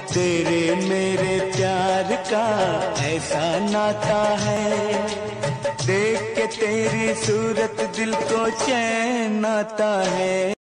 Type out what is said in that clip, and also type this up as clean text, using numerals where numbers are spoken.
तेरे मेरे प्यार का ऐसा नाता है, देख के तेरी सूरत दिल को चैन आता है।